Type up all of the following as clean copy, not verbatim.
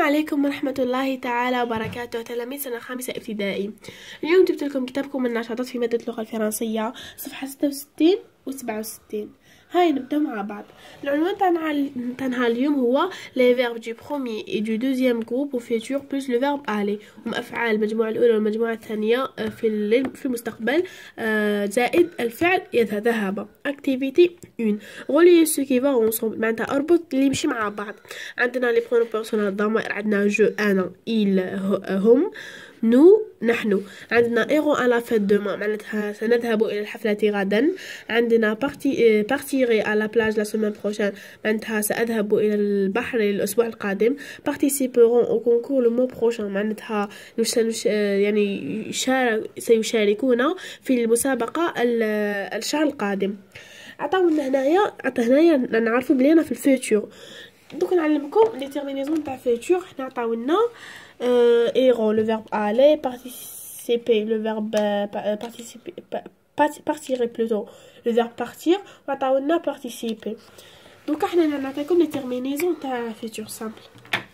عليكم ورحمة الله تعالى وبركاته تلاميذ سنة خامسة ابتدائي. اليوم جبت لكم كتابكم من النشاطات في مادة اللغة الفرنسية صفحة 66 و 67. هاي نبدأ مع بعض. العنوان تاعنا اليوم هو les verbes du premier et du deuxième groupe au futur plus le verbe aller. هم أفعال المجموعة الأولى والمجموعة الثانية في المستقبل زائد الفعل ذهب. Activité 1. Relier ce qui va ensemble. معناتها أربط اللي يمشي مع بعض. عندنا les pronoms personnels الضمائر، عندنا جو أنا، il هم، نو نحن. عندنا ايرون على فيت دوما معناتها سنذهب الى الحفلة غدا. عندنا بارتيري على بلاج لا سيمين بروشين معناتها ساذهب الى البحر الاسبوع القادم. بارتيسيبيرون او كونكور لو مو بروشين معناتها يعني سيشاركون في المسابقة الشهر القادم. عطاونا هنايا نعرفوا بلي انا في الفيتور. دوك نعلمكم لي تيرمينيزون تاع فيتور. حنا عطاونا errant le verbe aller, participer le verbe partirait plutôt le verbe partir وعطاونا participer. دوك احنا نعطيكم لي تيرمينيزون تاع futur simple.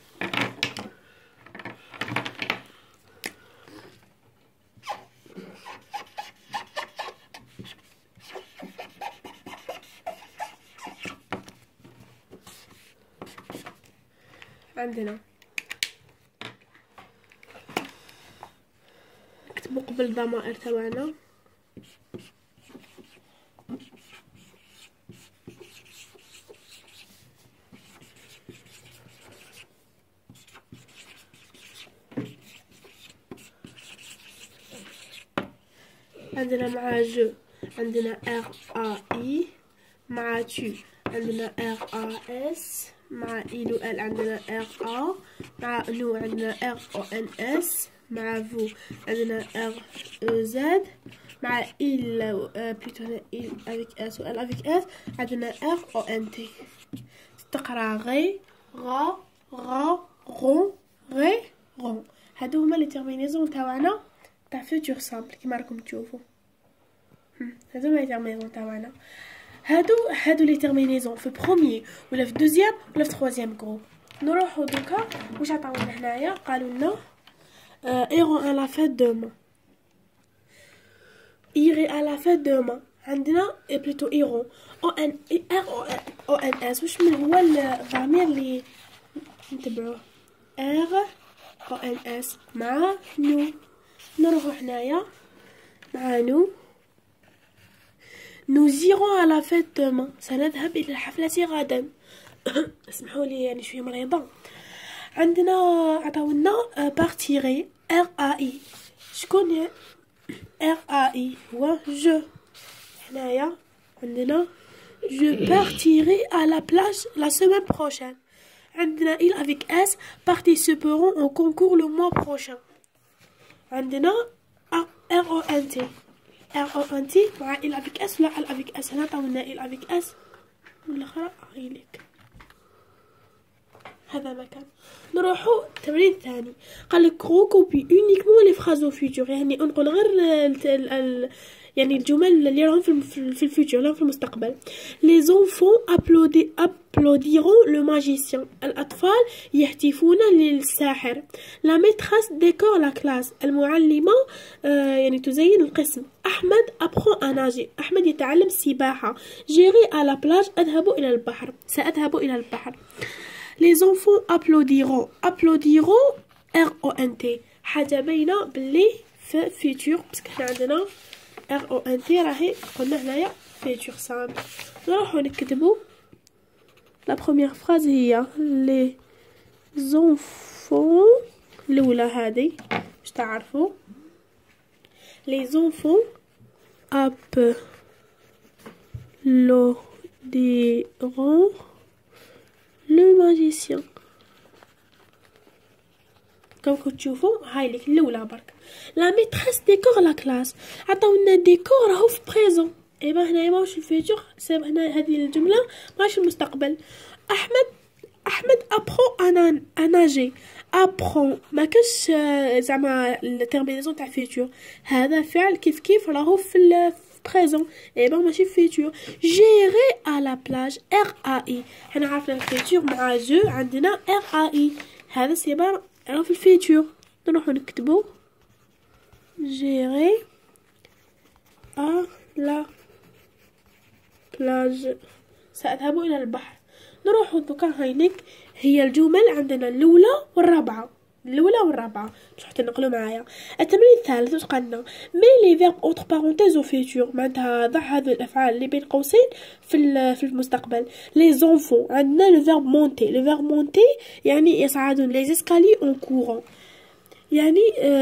عندنا نكتبو قبل الضمائر تاعنا عندنا مع جو عندنا ار ا اي، مع تو عندنا ار ا اس، مع إل و ال عندنا ار ا، مع نو عندنا ار او ان اس، مع فو عندنا ار او زد، مع إل بلوتو إل افيك اس و ال افيك اس عندنا ار او ان تي. تقرا غي غا غا غون غي غون. هادو هما لي تيرمينيزون تاعنا تاع فيتور سامبل كيما راكم تشوفوا. هادو هما لي تيرمينيزون تاعنا. هادو لي تيرمينيزون في بروميي ولا في دوزيام ولا في تخوازيام جروب. نروحو دوكا واش عطاونا هنايا. قالولنا ايرون على فات دوما، يري على فات دوما. عندنا بلوتو ايرون او ان ار او ان اس. واش من هو الضمير اللي نتبعوه؟ ار او ان اس مع نو. نروحو حنايا مع نو. Nous irons à la fête demain. سنذهب إلى الحفلة غدا. اسمحوا لي يعني شوية مريضة. عندنا عطاونا بارتيري ار ا اي. شكون ار ا اي؟ هو جو. هنايا عندنا je partirai à la plage la semaine prochaine. عندنا il avec s participeront au concours le mois prochain. عندنا r o n t ار او ان تي مع ال افيك اس ولا ال افيك اس. هنا عطاونا ال افيك اس والاخرى غيلك. هذا مكان. نروحو التمرين الثاني. قالك ريكوبي اونيكمون لي فراز او فيتور يعني انقل غير يعني الجمل اللي راهم في الفيتور راهم في المستقبل. لي زونفون ابلوديرون لو ماجيسيان. الاطفال يهتفون للساحر. لا ميتريس ديكور لا كلاس. المعلمه يعني تزين القسم. احمد ابخون اناجي. احمد يتعلم السباحه. جيري على بلاج. اذهب الى البحر. ساذهب الى البحر. لي زونفون ابلوديرون ار او ان تي. حاجه باينه باللي في فيتور باسكو حنا عندنا ار او ان تي راهي قلنا هنايا فيتور سامبل. نروحو نكتبو لا بروميير فراز هي لي زونفون الاولى هذه باش تعرفوا. لي زونفون ابلوديرون لو ماجيسيان. كومكم تشوفوا هاي ليك الاولى برك. لا ميتريس ديكور لا كلاس. عطاونا ديكور راهو في بريزون. ايبا هنايا ماهوش الفيتور. سيب هنا هذه الجمله ماهيش المستقبل. احمد ابخون اناجي. ابخون ما كاش زعما التيرمينيزون تاع فيتور. هذا فعل كيف راهو في بريزون. ايبا ماشي فيتور. جيري على بلاج ار ا اي. حنا عرفنا الفيتور مع جو عندنا ار ا اي. هذا سيبان في الفيتور. نروحو نكتبو جيري ا لا بلاج، سأذهب الى البحر. نروحو دوكا هاينيك هي الجمل عندنا الاولى والرابعه، الاولى والرابعه باش حتى نقلو معايا. التمرين الثالث واش قالنا؟ مي لي فيرب اوتر بارونتيز او فيتور، معناتها ضع هذه الافعال اللي بين قوسين في المستقبل. لي زونفون عندنا لو فيرب مونتي، لو فيرب مونتي يعني يصعدون لي زيسكالي اون كورون، يعني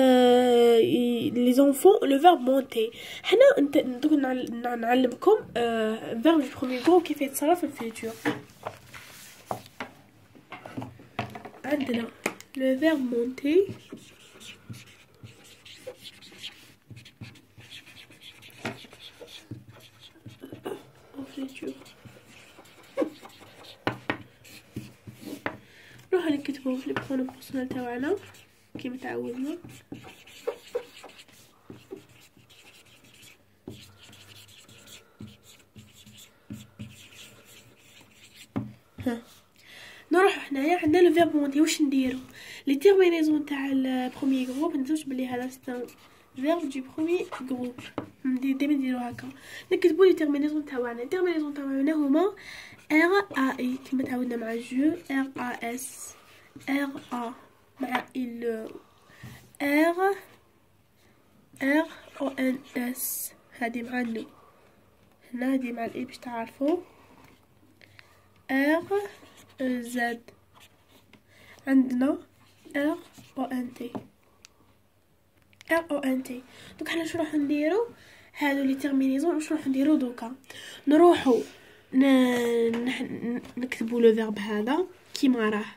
لي زونفون لو فيرب مونتي. حنا دوك نعلمكم فيرب دو بروميير غروب كيف يتصرف في الفيتور. عندنا le verbe monter au futur. نروح نكتبو في البرونو بيرسونيل تاعنا كيما تعودنا. نروح حنايا عندنا لو فيرب مونتي. واش نديرو؟ لي تيرمينيزون تاع البروميير غروب منساوش بلي هذا سي فيرب دو بروميير غروب، ديما نديرو هكا. نكتبو لي تيرمينيزون تاعنا. التيرمينيزون تاعنا هما ار ا اي كيما تعودنا مع جو، ار ا اس، ار ا مع ال، ار او ان اس هادي مع النو، هنا هادي مع الاي باش تعرفوا، ار زد عندنا ار او ان تي، ار او ان تي. دوك حنا شنو راح نديرو؟ هادو لي تيرمينيزون واش راح نديرو دوكا؟ نروحو نكتبو لو فيرب هذا كيما راه،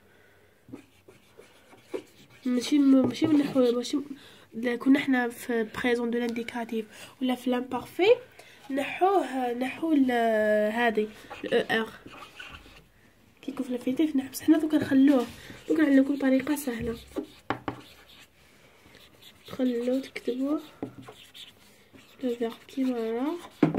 ماشي نحو، ماشي كنا حنا في بريزون دو لانديكاتيف ولا في لامبارفي نحو هذه الاو ار كي يكون في الفيتيف نحبس. حنا دوكا نخلوه، دوكا نعلمكم طريقه سهله. خلو تكتبوه لو فيرب كيما راه،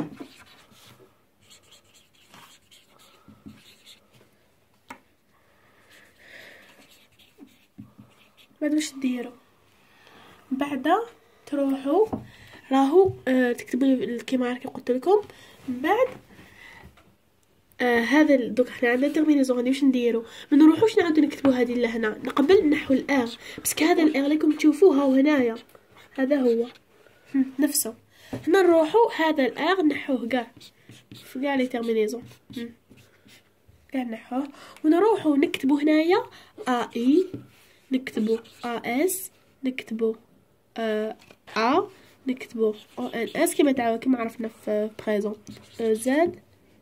بعد واش ديروا؟ بعدا تروحوا راهو تكتبوا كيما راكي قلت لكم. من بعد هذا دوك حنا عندنا تيرمينيزون غادي واش نديروا؟ ما نروحوش نعاودو نكتبوا هذه لهنا، نقبل نحو الار باسكو هذا الار اللي راكم تشوفوها وهنايا هذا هو نفسه. هنا نروحوا هذا الار نحوه كاع في كاع لي تيرمينيزون كاع نحوه، ونروحوا نكتبوا هنايا ا اي، نكتبوا ا اس، نكتبوا ا، نكتبوا او ان اس كما عرفنا في بريزون، زد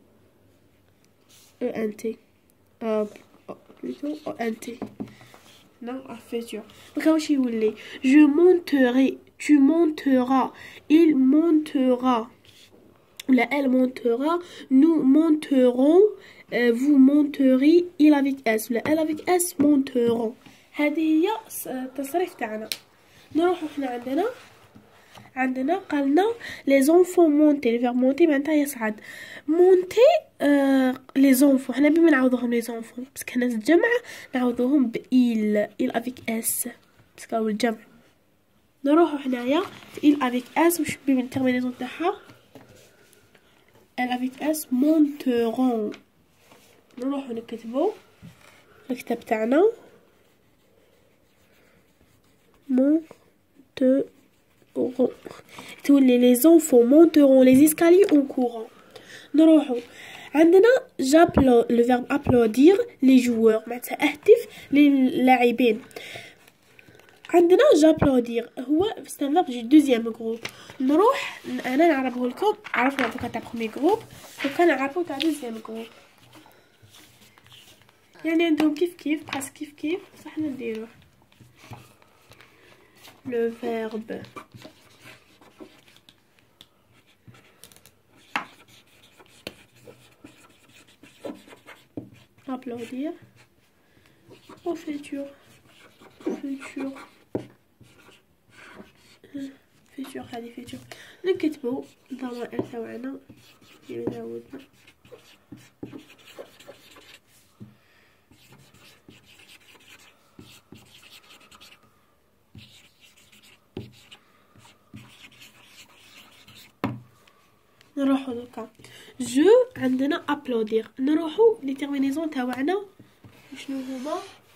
او ان تي، بلوتو او ان تي نو فيتور. دونك واش يولي؟ جو مونتوري، tu monteras، il montera ولا elle montera، nous monterons، vous monterez، il avec s ولا elle avec s monteront. هذه هي التصريف تاعنا. نروحو حنا عندنا قالنا لي زونفون مونتي، لي فيرب مونتي معناتها يصعد. مونتي لي زونفون حنا بما نعوضوهم لي زونفون باسكو هنا الجمع نعوضوهم ب il avec s باسكو هو الجمع. نروحو حنايا في il avec s واش بما التيرمينيزون تاعها elle avec s monteront. نروحو نكتبو المكتب تاعنا monteront، تولي les enfants monteront les escaliers en courant. نروحو عندنا جابلو لو فيرب ابلودير لي جوور معناتها اهتف للاعبين. عندنا جابلودير هو سي ان فيرب دو دوزيام غروب. نروح انا نعرفه لكم، عرفنا دوكا تاع برومي غروب دوكا نعرفو تاع دوزيام غروب، يعني عندهم كيف براسك كيف صح نديروه. le verbe applaudir au futur هذه futur. نكتبو الضمائر تاعنا يزودنا نروحو دوكا جو عندنا ابلودير. نروحو لي تيرمينيزون تاوعنا شنو هما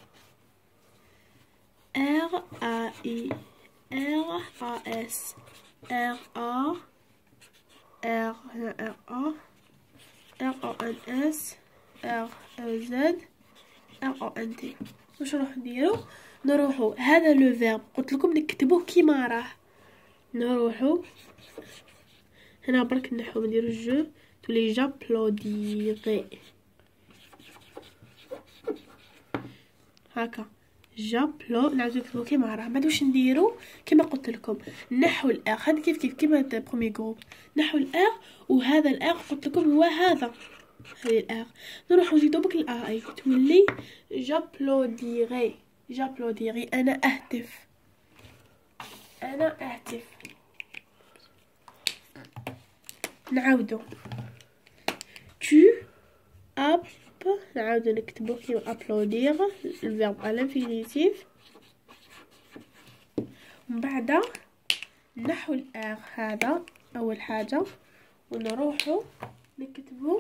ار ا اي ار ا اس ار ا ار ار ا ار او ان اس ار زد ار او ان تي. واش نروح نديرو؟ نروحو هذا لو فيرب قلت لكم نكتبوه كيما راه. نروحو هنا برك نحو نديرو جو تولي جابلوديغي هكا جابلو. نعاودو نكتبو كيما راه. بعد واش نديرو؟ كيما قلت لكم نحو الار. هاد كيف كيما بروميي جروب نحو الار، وهذا الار قلت لكم هو هذا هذه الار. نروحو نزيدو بك الار اي تولي جابلوديغي. جابلوديغي انا اهتف. انا اهتف. نعاودو tu اب نعاودو نكتبو كيما ابلوديغ الفيرب على الانفينيتيف. ومن بعد نحو الار هذا اول حاجه ونروحو نكتبو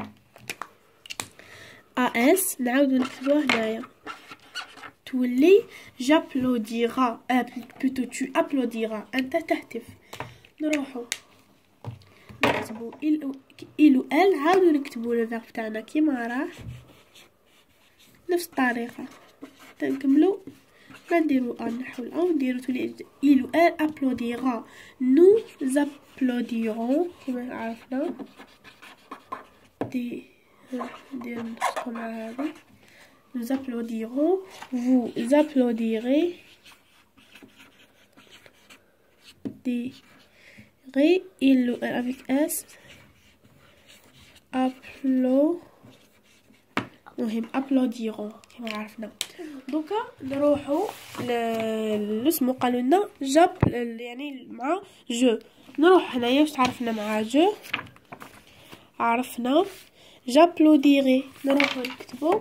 اس. نعاودو نكتبوه هنايا تولي جابلوديغا بلوتو tu ابلوديغا انت تهتف. نروحو نكتبو il و ال. عاودو نكتبو لو فيرب تاعنا كيما راه نفس الطريقه. تنكملو نديرو نحو الأ نديرو تولي il و ال ابلوديغا. nous applaudirons كيما عرفنا. ندير نسخو مع هذا nous applaudirons vous applaudirez il ou elle avec s مهم applaudiront كما عرفنا. دوكا نروحو لاسمو قالوا لنا جاب يعني مع جو. نروح هنايا واش عرفنا مع جو؟ عرفنا جابلوديغي. نروحو نكتبو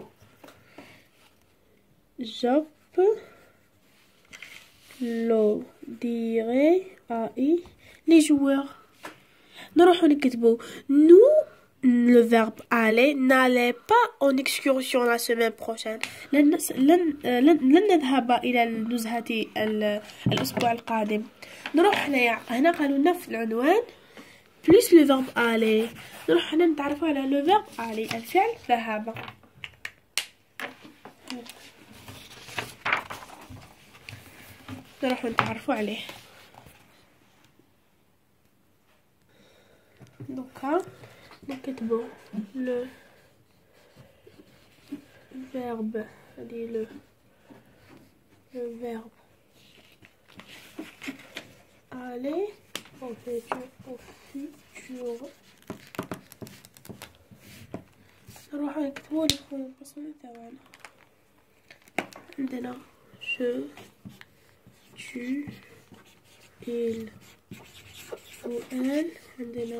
جابلوديغي اي لي جوار. نروحو نكتبو nous le verbe aller n'allait pas en excursion la semaine prochaine. لن نذهب إلى النزهة الأسبوع القادم. نروح هنا قالوا لنا في العنوان بلس لو فيرب aller. نروح هنا نتعرفوا على لو فيرب aller الفعل ذهب. نروح نتعرفوا عليه. دوكا نكتبو لو فيرب هادي لو فيرب aller au futur. نروحو نكتبو الفصل تاعنا. عندنا je tu il ou elle. عندنا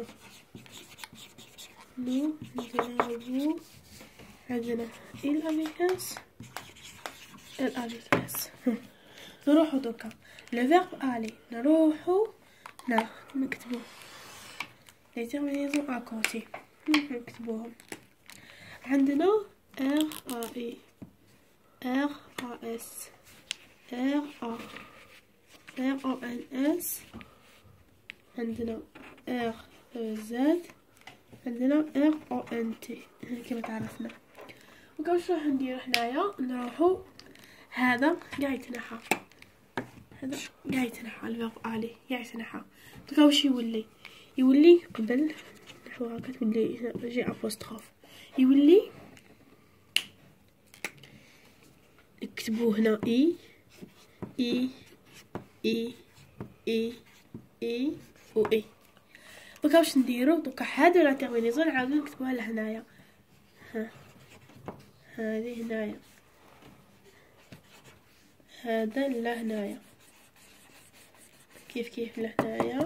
nous عندنا vous عندنا il avec s elle avec s. نروحو دوكا لو فيرب aller. نروحو نكتبو لي تيرمينيزون ا كوتي نكتبوهم. عندنا ر ا اي ر ا اس ر ا ر او ان اس. عندنا ر زد. عندنا ر او ان تي كما تعرفنا. وكا واش راح ندير هنايا؟ نروحو هذا قاع يتنحى. هذا قاع يتنحى الفيرب aller قاع يتنحى. دوكا واش يولي قبل نحو هكا تولي جي ابوستروف. يولي نكتبو هنا اي اي اي اي اي و اي. دوكا واش نديرو؟ دوكا هادو لا تيرمينيزون نعاودو نكتبوها لهنايا. هذه هنايا هذا لهنايا كيف لهنايا.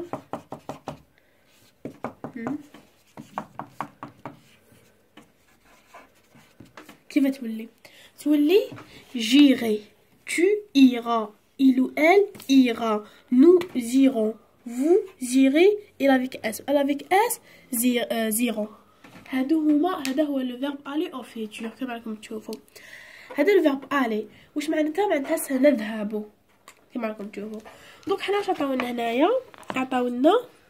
كيف تولي j'irai tu iras il ou elle ira nous irons vous irez et avec s avec s زيرون. هذا هو لو فيرب aller au futur كما راكم تشوفوا. هذا لو فيرب aller واش معناتها سنذهب كما راكم تشوفوا. دونك حنا واش عطاونا هنايا؟ عطاونا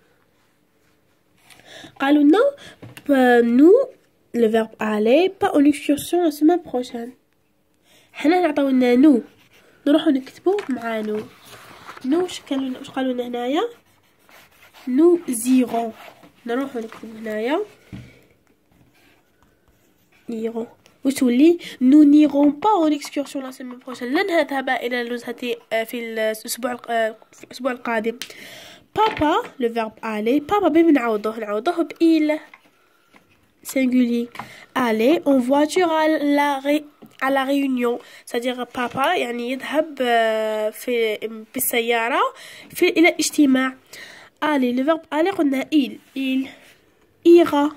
قالوا لنا نو لو فيرب aller pas en excursion la semaine prochaine. حنا عطاونا نو نروحو نكتبو مع نو. واش قالوا لنا هنايا؟ نو زيرون. نروحو نكتبو هنايا نيرون. واش تولي؟ نو نيرون با اون اكسكورسيون لا سيمين بروشين. لن نذهب الى النزهة في الاسبوع القادم. بابا لو فيرب aller بابا نعوضوه بإل singulier. aller en voiture à la réunion c'est-à-dire بابا يعني يذهب بالسيارة إلى الاجتماع. aller le verbe aller قلنا il ira.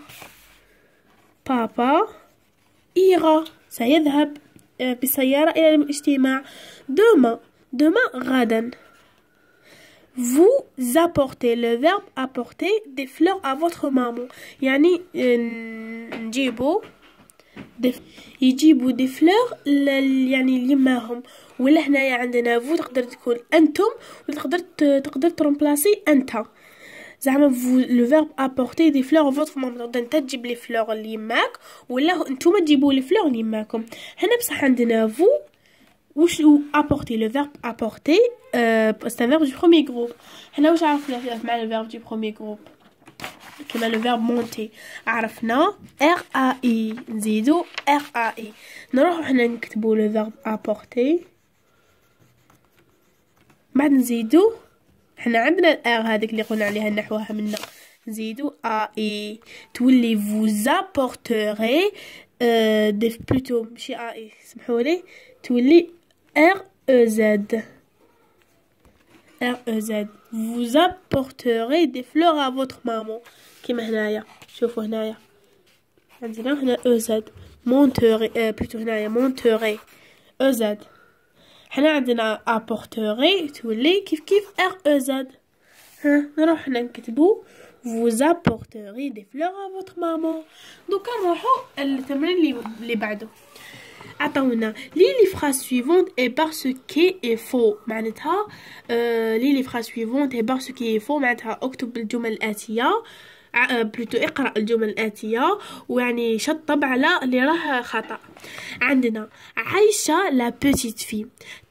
بابا ira سيذهب بالسيارة إلى الاجتماع. demain غدا. vous apportez le verbe apporter des fleurs à votre maman يعني يجيبوا دي فلور يعني ليماهم. ولا هنايا عندنا فو تقدر تكون انتم تقدر ترومبلاسي انت زعما فو لو فيرب apporter des fleurs à votre maman تقدر انت تجيب لي فلور اللي يماك ولا انتوما تجيبوا لي فلور اللي يماكم. هنا بصح عندنا فو واش apporter le verbe apporter c'est un verbe du premier groupe. هنا واش عرفنا مع le verbe du premier groupe كما le verbe monter عرفنا RAI نزيدو RAI. نروحو حنا نكتبو le verbe apporter بعد نزيدو حنا عندنا الار هذيك اللي قلنا عليها نحوها منا نزيدو AI تولي vous apporterez plutôt ماشي AI سمحولي تولي REZ vous apporterez des fleurs à votre maman كيما هنايا. شوفوا هنايا عندنا هنا EZ monterez plutôt هنايا monterez EZ. حنا عندنا apporterez تولي كيف REZ. نروح هنا نكتبو vous apporterez des fleurs à votre maman. دوكا نروحو التمرين اللي بعده. عطاونا لي phrases suivantes et parce que est faux معناتها لي phrases suivantes et parce que est faux معناتها اكتب الجمل الآتية بلوتو اقرأ الجمل الآتية ويعني شطب على اللي راه خطأ. عندنا عايشة لا بيتيت في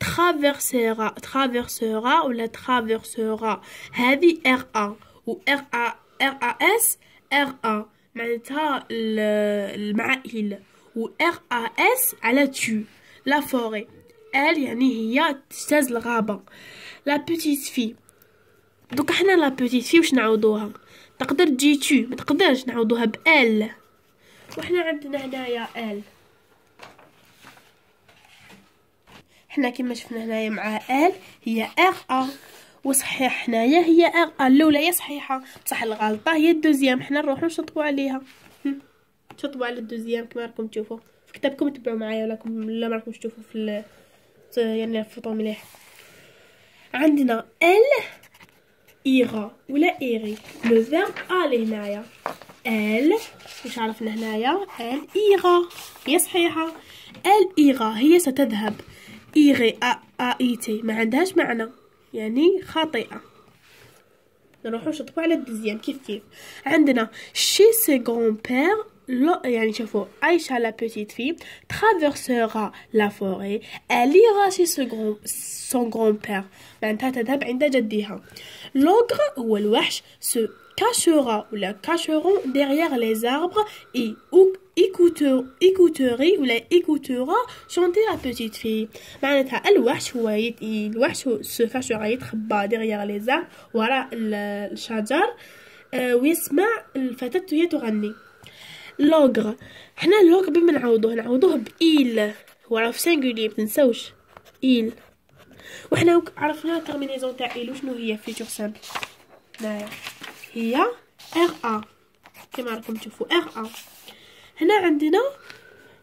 traversera ولا traversera هذه RA و RAS RA معناتها المعائل و RAS على tu لا فوري elle يعني هي تجتاز الغابة. لا بيتيت في دوك حنا لا بيتيت في واش نعوضوها؟ تقدر تجي تو ما تقدرش نعوضوها بال وحنا عندنا هنايا ال. حنا كما شفنا هنايا مع ال هي RA وصحيح هنايا هي RA الاولى هي صحيحه بصح الغلطه هي الدوزيام. حنا نروحو نشطبوا عليها شطبوا على الدوزيام كما راكم تشوفوا في كتابكم. تبعوا معايا ولا ما راكمش تشوفوا في يعني الفوطو مليح. عندنا ال إيغا ولا إيغي لو فيرب aller هنايا ال واش عرفنا هنايا ال إيغا هي صحيحة. ال إيغا هي ستذهب. إيغي AIT ما عندهاش معنى يعني خاطئة. نروحو نشطبو على الدوزيام كيف عندنا chez ses grands-pères يعني شوفوا عايشة لا بيتيت في traversera la forêt elle ira chez son grand-père معناتها تذهب عند جدها. l'ogre هو الوحش se cachera ولا cacheront derrière les arbres et écouterait ولا écoutera chanter la petite fille معناتها الوحش هو الوحش se cachera يتخبى derrière les arbres وراء الشجر ويسمع الفتاة وهي تغني. لوغر حنا لوغر بما نعوضوه بإيل هو راه في سينغولي متنساوش إيل. وحنا عرفنا الترمينيزون تاع إيل وشنو هي فيتور سامبل هنايا هي RA كما راكم تشوفوا RA. هنا عندنا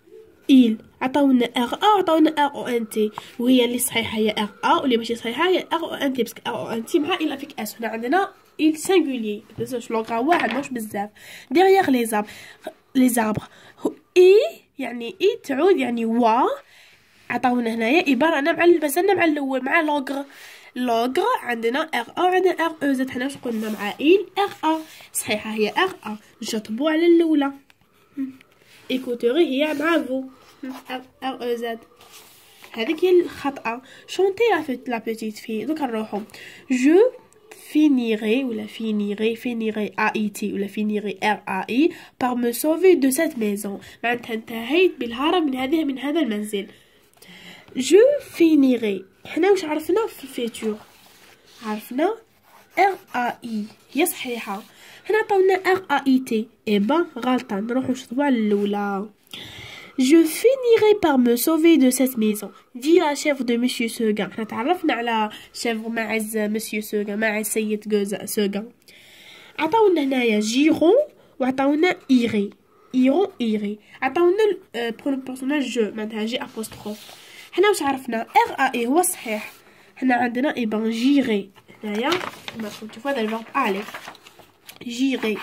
إل عطاونا ار ا عطاونا ار او ان تي، وهي اللي صحيحه هي ار ا واللي ماشي صحيحه هي ار او ان تي، باسكو ار او ان تي مع إل افيك اس. هنا عندنا إل سينغولي متنساوش لوغرا واحد ماهوش بزاف. ديغيغ لي زابر اي يعني اي تعود يعني وا، عطاونا هنايا عباره مازلنا مع الاول مع لوغر عندنا ار ا عندنا ار او زاد. حنا واش قلنا مع إل ار ا صحيحه هي ار ا، نشطبوا على الاولى. ايكوتوري هي مع فو ار او زاد، هذيك هي الخطأ. شونتي لا بيتيت في. دوكا نروحو جو finirai ولا finirai a i t ولا finirai r a i par me sauver de cette maison، معناتها انتهيت بالهرب من هذا المنزل. جو finirai حنا واش عرفنا في الفيتور؟ عرفنا r a i هي صحيحه. هنا عطاونا r a i t إبا غلطه، نروحو نشطبو على الاولى. Je finirai par me sauver de cette maison dit la chèvre de monsieur Seguin. حنا تعرفنا على chèvre ماعز monsieur Seguin، ماعز سيد Seguin. عطاونا هنايا جيرون وعطاونا إيري، إيري عطاونا برونو بيرسوناج جو معناتها جي أبوستروف. حنا واش عرفنا ار ا اي هو صحيح. حنا عندنا إبان جيري هنايا كما تشوفوا هذا الفيرب ألي جيري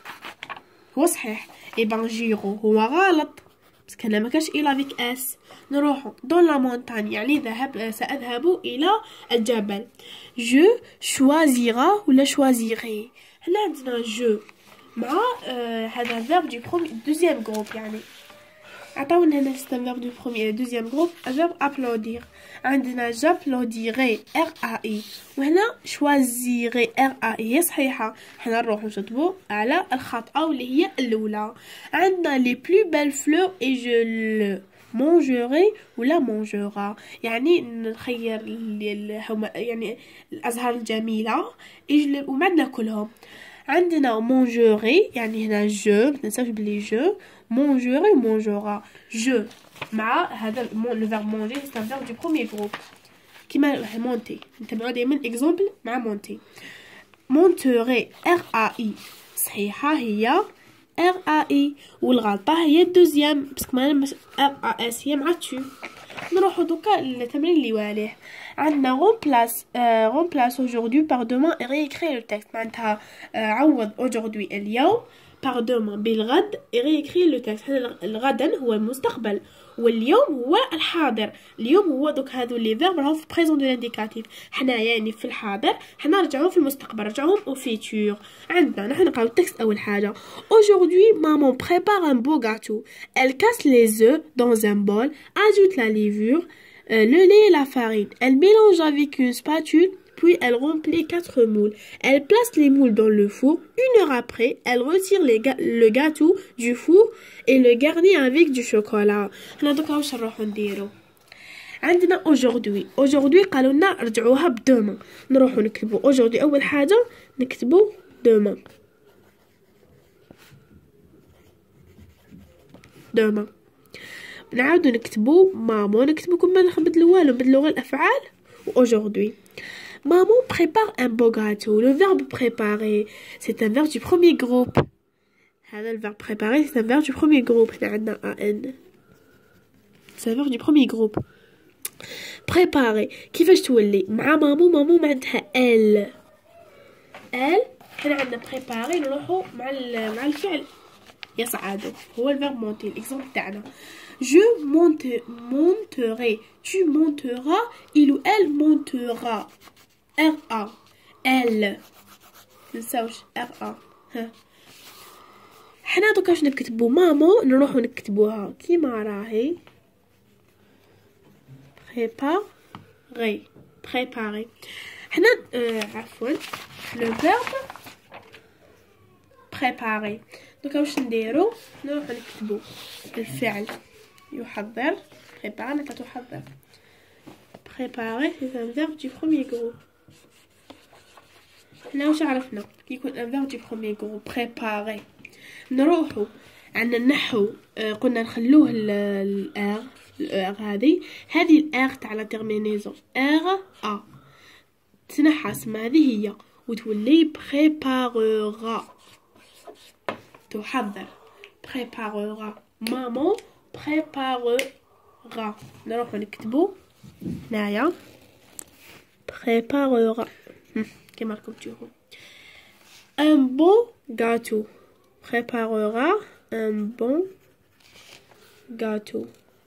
هو صحيح. إبان جيرو هو غلط باسكو هنا مكانش إلى فيك اس. نروحو دون لا مونتاني يعني سأذهب إلى الجبل. جو شوازيغا ولا شوازيغي. هنا عندنا جو مع هذا فيرب دو دوزيام جروب، يعني عطاونا هنا سيستم فيرب دو بروميير دوزيام جروب فيرب ابلودير. عندنا جابلوديغي ار ا اي، وهنا شوازيغي ار ا اي هي صحيحه. حنا نروحو نشطبو على الخطأ واللي هي الاولى. عندنا لي بلو بيل فلور اي جو مونجوري ولا مونجورا، يعني نخير هما يعني الازهار الجميله وما ناكلهم. عندنا مونجوري يعني هنا جو متنساوش بلي جو مونجوري مونجورا. جو مع هذا لو فيرب مونجي سي ان فيرب دو بروميير جروب كيما مونتي. نتبعو دائما اكزومبل مع مونتي. مونتوري ار ا اي صحيحه هي ار ا اي، والغلطه هي الدوزيام باسكو ار ا اس هي مع تو. نروحو دوكا للتمرين اللي واليه. عندنا remplace aujourd'hui par demain et réécris le texte، معناتها عوض aujourd'hui اليوم par demain بالغد et réécris le texte. الغدا هو المستقبل واليوم هو الحاضر. اليوم هو دوك هذو لي فيرب راهم في بريزون دو لانديكاتيف، حنا يعني في الحاضر حنا نرجعوهم في المستقبل نرجعوهم او فيتور. عندنا نحن نقراو التكست اول حاجه. aujourd'hui maman prépare un beau gâteau، elle casse les œufs dans un bol, ajoute la levure, le lait et la farine, elle mélange avec une spatule puis elle remplit 4 moules. Elle place les moules dans le four. 1 heure après, elle retire le gâteau du four et le garnit avec du chocolat. هنا دوكا واش نروحو نديرو؟ عندنا aujourd'hui قالوا لنا رجعوها بدوما. نروحو نكتبو aujourd'hui اول حاجه نكتبو دوما نعاودو نكتبو مامو، نكتبو كما نبدلو والو نبدلو غير الافعال. aujourd'hui maman prépare un beau gâteau. Le verbe préparer, c'est un verbe du premier groupe. هذا le verbe préparer, c'est un verbe du premier groupe. هنا عندنا ان، c'est un verbe du premier groupe. préparer كيفاش تولي مع مامو معناتها elle. هنا عندنا préparer نروحو مع الفعل يصعد هو الverbe monter. الاكزومبل تاعنا je monterai، tu monteras، il ou elle montera. R A L نساوش R A. حنا دوكا واش نكتبو مامو نروحو نكتبوها كيما راهي préparer. حنا عفوا لو فيرب préparer. دوكا واش نديرو نروحو نكتبو الفعل يحضر préparer متى تحضر. préparer c'est un verbe du premier groupe. هنا واش عرفنا كي يكون ان فيرب دو بروميير جروب بريباري. نروحو عندنا النحو قلنا نخلوه الار هذه الار تاع لا تيرمينيزون ار ا تنحى اسمها هذه هي وتولي بريبارورا تحضر. بريبارورا مامون préparera نروح نكتبو هنايا préparera كما راكم تشوفوا un bon gâteau préparera un bon gâteau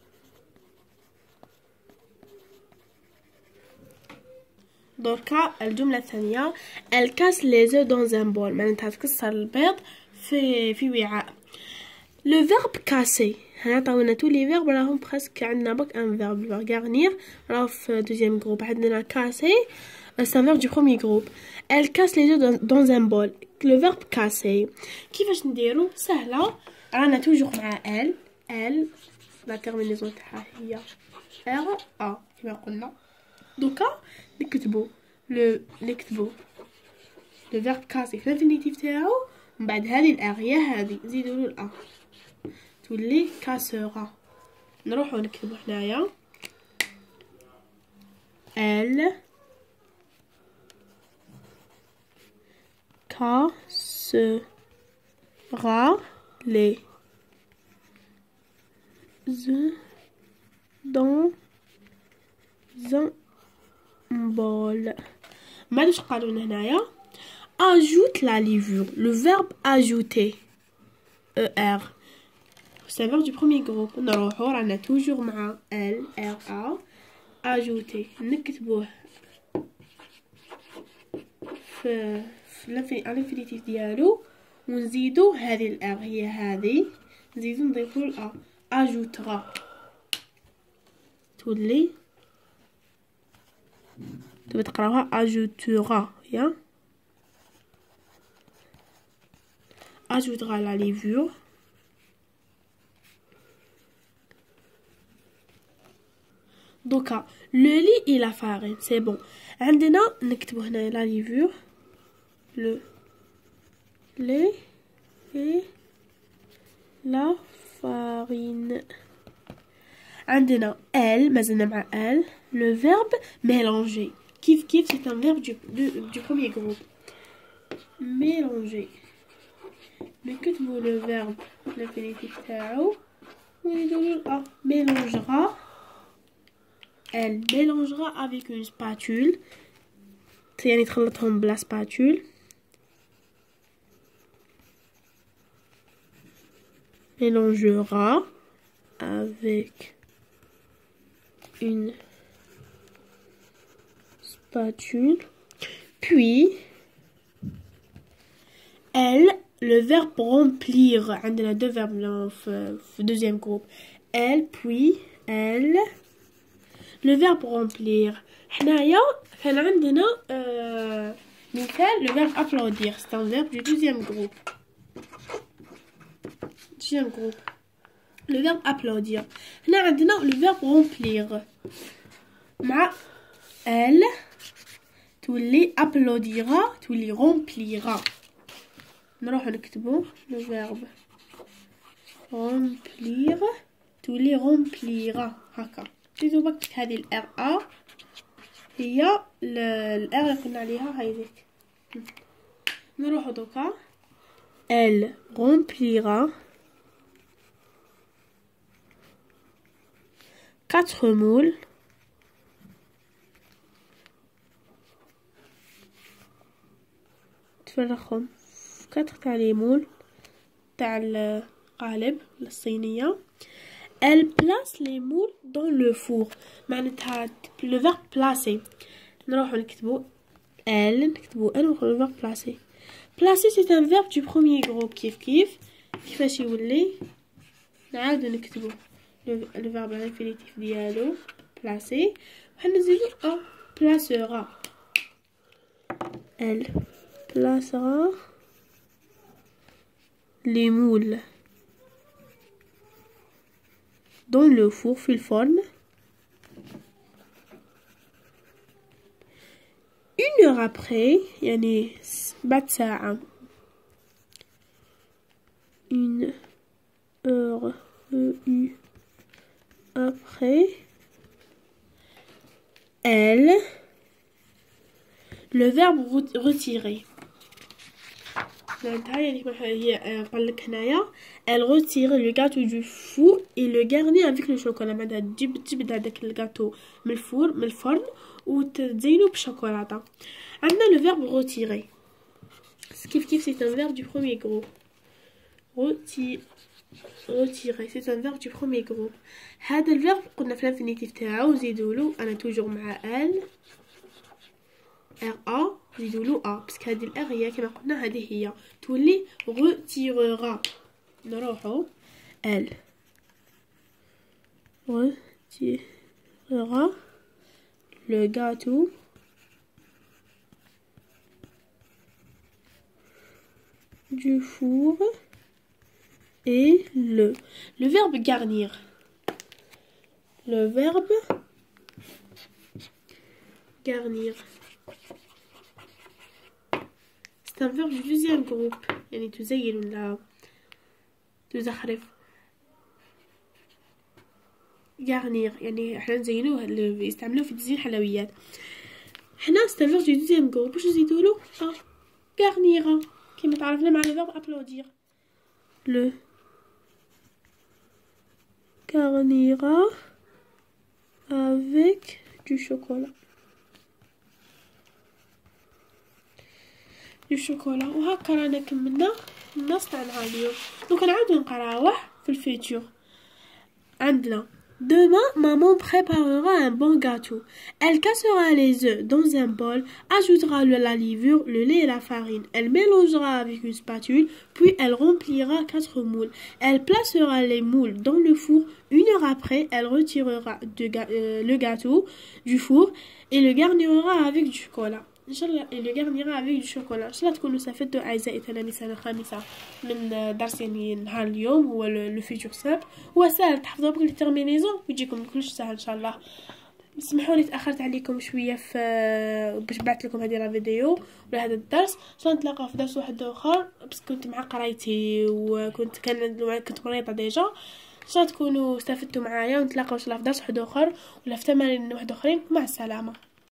دركا الجملة الثانية elle casse les œufs dans un bol معناتها تكسر البيض في وعاء le verbe casser هنا عطاونا tous les verbes راهم presque عندنا بك un verbe garnir راه في deuxième groupe عندنا casser c'est un verbe du premier groupe elle casse les œufs dans un bol le verbe casser كيفاش نديرو سهلة رانا توجور مع elle la terminaison تاعها هي r a كما قلنا دوكا نكتبو لو verbe casser في الانفينيتيف تاعو من بعد هذه الار هي هذه نزيدولو الأ تولي كاسورا نروحو نكتبو هنايا elle cassera les œufs dans un bol ما واش قالوا لنا هنايا ajoute la levure le verbe ajouter er c'est un verbe du premier groupe نروحو رانا توجور مع l r a ajouter نكتبوه في الانفينيتيف ديالو ونزيدو هذه الار هي هذه نزيدو نضيفو الأ ajoutera تولي تبي تقراوها ajoutera يا ajoutera la levure دوكا le lit et la farine c'est bon عندنا نكتبو هنا la levure le lait et la farine عندنا elle مازلنا مع elle le verbe mélanger كيف c'est un verbe du premier groupe mélanger نكتبو le verbe l'infinitif تاعو ونزيدولو الأ mélangera elle mélangera avec une spatule يعني تخلطهم بلا spatule mélangera avec une spatule puis elle le verbe remplir عندنا deux verbes في deuxième groupe elle puis elle le verbe remplir حنايا كان عندنا مثال le verbe applaudir c'est un verbe du deuxième groupe le verbe applaudir هنا عندنا le verbe remplir مع elle تولي applaudira تولي remplira نروح نكتبو le verbe remplir تولي remplira هكا تزيدو بك هذه الار ا هي الار اللي قلنا عليها هايذيك نروحو دوكا elle remplira 4 moules تفرغهم 4 تاع لي مول تاع القالب الصينية elle place les moules dans le four معناتها le verbe placer نروحو نكتبو elle نكتبو elle ونخلو le verbe placer placer c'est un verbe du premier groupe كيفاش يولي نعاودو نكتبو le verbe l'infinitif ديالو placer وحنزيدو أ placera elle placera les moules dans le four في الفرن 1 heure après يعني بعد ساعة 1 heure après elle le verbe retirer عندها يعني هي قالك هنايا elle retire le gâteau du four et le garnit avec le chocolat. بعدها تجيب هذاك الجاتو من الفرن وتزينو بالشوكولاته. عندنا لو فيرب retirer كيف c'est un verbe du premier groupe. retirer c'est un verbe du premier groupe. هذا الفيرب قلنا في الانفينيتيف تاعو نزيدولو انا توجور مع ال ا نزيدولو باسكو هذه الار هي كما قلنا هذه هي تولي retirera. نروحو elle retirera le gâteau du four et le verbe garnir. Le verbe garnir c'est un verbe du deuxième groupe يعني تزين ولا تزخرف. garnir يعني احنا نزينوه يستعملوه في تزيين حلويات. حنا c'est un verbe du deuxième groupe واش نزيدولو garnira كيما تعرفنا مع le verbe applaudir. le garnira avec du chocolat. وهكا رانا كملنا النص تاعنا اليوم. دونك نعاودو نقراوه في الفيتور. عندنا demain maman préparera un bon gâteau. Elle cassera les œufs dans un bol, ajoutera la levure, le lait et la farine. Elle mélangera avec une spatule, puis elle remplira 4 moules. Elle placera les moules dans le four. 1 heure après, elle retirera le gâteau du four et le garnira avec du chocolat. ان شاء الله اللي garnira avec du chocolat. ان شاء الله تكونوا استفدتوا اعزائي تلاميذ السنه الخامسه من درس يعني نهار اليوم هو لو فيتور سامبل. هو سهل تحفظوا بكل ديتيرمينيزون ويجيكم كلش سهل ان شاء الله. اسمحوا لي تاخرت عليكم شويه في باش بعثت لكم هذه الفيديو ولا هذا الدرس. ان شاء الله نتلاقاو في درس واحد اخر بس كنت مع قرايتي كنت مريضه ديجا. ان شاء الله تكونوا استفدتوا معايا ونتلاقاو ان شاء الله في درس واحد اخر ولا في تمارين واحد اخرين. مع السلامه.